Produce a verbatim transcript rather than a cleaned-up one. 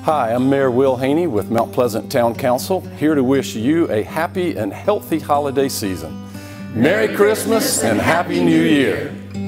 Hi, I'm Mayor Will Haney with Mount Pleasant Town Council, here to wish you a happy and healthy holiday season. Merry Christmas and Happy New Year!